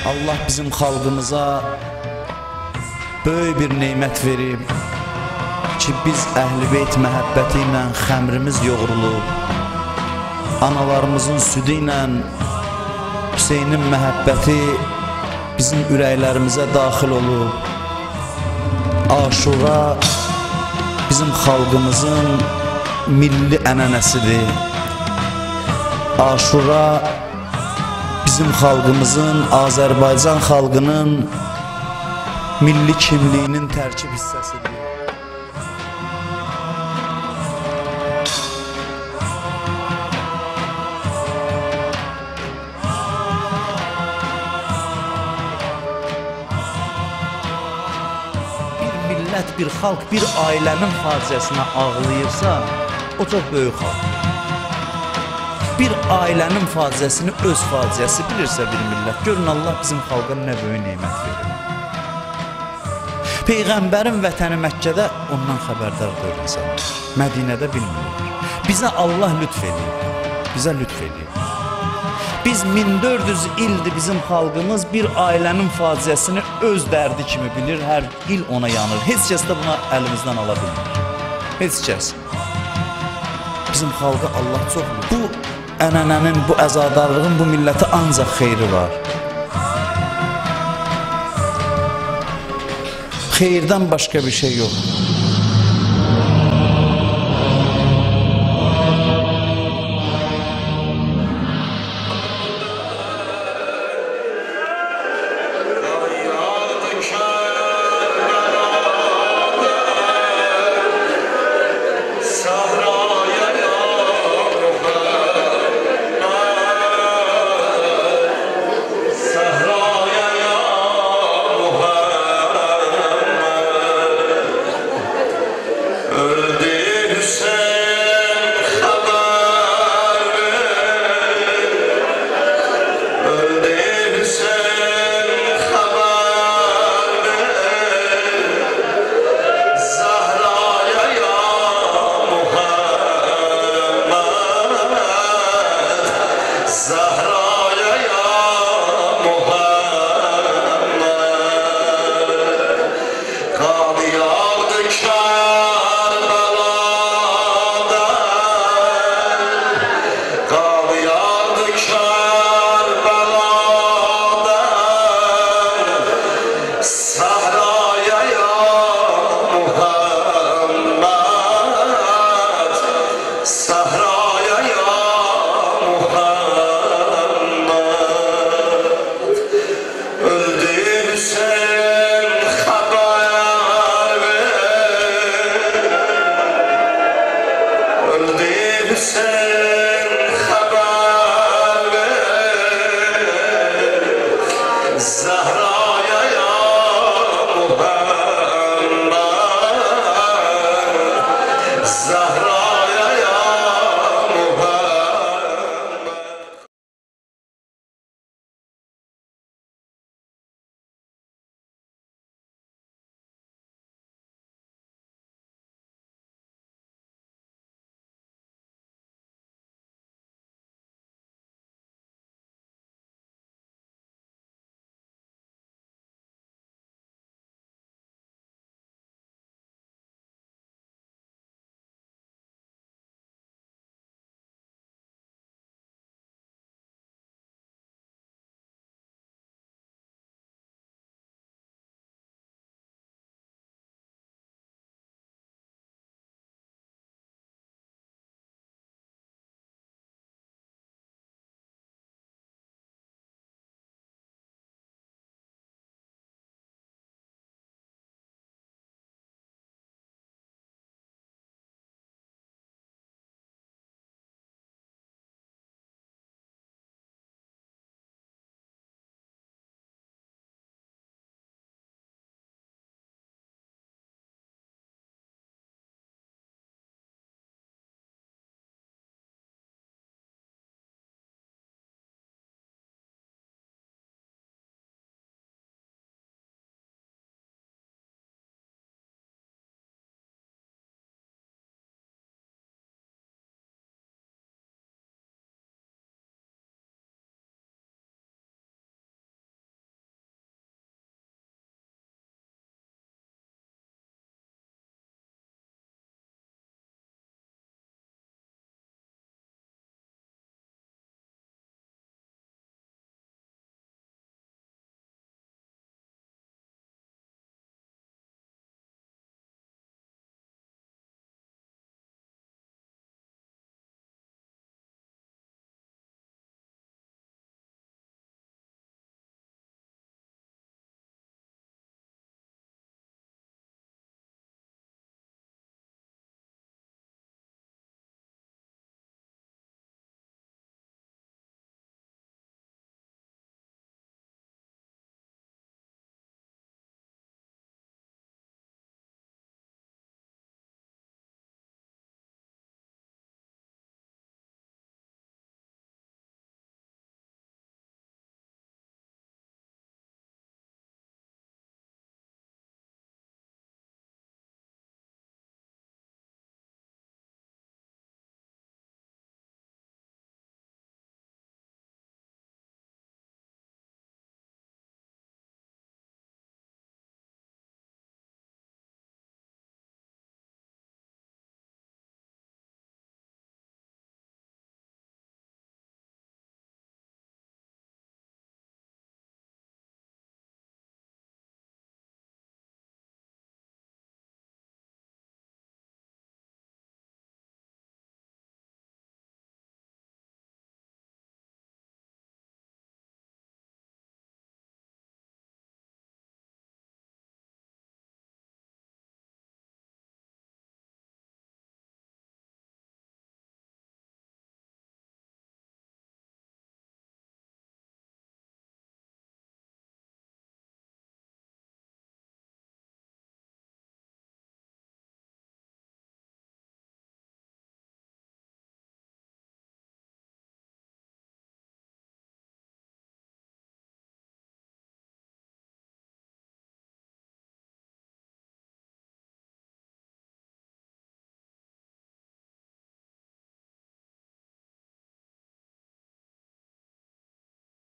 Allah bizim xalqımıza böyük bir neymət verib ki, biz Əhl-i Beyt məhəbbəti ilə xəmrimiz yoğrulub, analarımızın südü ilə Hüseynin məhəbbəti bizim ürəklərimizə daxil olub. Aşura bizim xalqımızın milli ənənəsidir. Aşura bizim xalqımızın, Azərbaycan xalqının milli kimliyinin tərkib hissəsidir. Bir millət, bir xalq, bir ailənin faciəsinə ağlayırsa, o çox böyük xalqdır. Bir ailənin faciəsini öz faciəsi bilirsə bir millət, görün Allah bizim xalqa nə böyük neymət verir. Peyğəmbərin vətəni Məkkədə ondan xəbərdar insanlar, Mədinədə bilmirlər. Bizə Allah lütf edir, bizə lütf edir. Biz 1400 ildir bizim xalqımız bir ailənin faciəsini öz dərdi kimi bilir, hər il ona yanır. Heç kəs də buna əlimizdən ala bilmir. Heç kəs. Bizim xalqa Allah çox lütf. Bu ənənənin, bu əzadarlığın bu millətə ancaq xeyri var. Xeyirdən başqa bir şey yox. Zahra